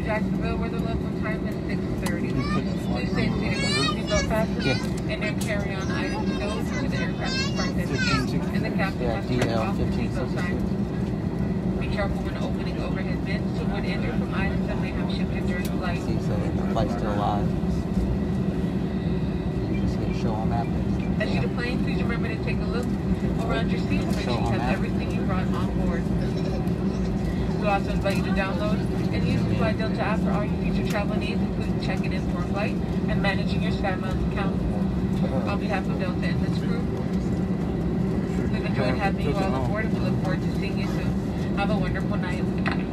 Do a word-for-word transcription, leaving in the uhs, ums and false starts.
Jacksonville, where the local time is six thirty. Please stay seated with your seatbelt fastened Yeah. and then carry on items stowed to the aircraft is parked at the gate, and the captain Yeah, has turned D L off the fifteen seatbelt sign. sixty-six. Be careful when opening overhead bins to wood enter from items that may have shifted during flight. See, so the flight's still alive. Just get show on map. As you deplane, please remember to take a look around your seat to make sure you have everything you brought on board. We also invite you to download and use the Flight Delta app for all your future travel needs, including checking in for a flight and managing your SkyMiles account. On behalf of Delta and this crew, we've enjoyed having you all on board and we look forward to seeing you soon. Have a wonderful night.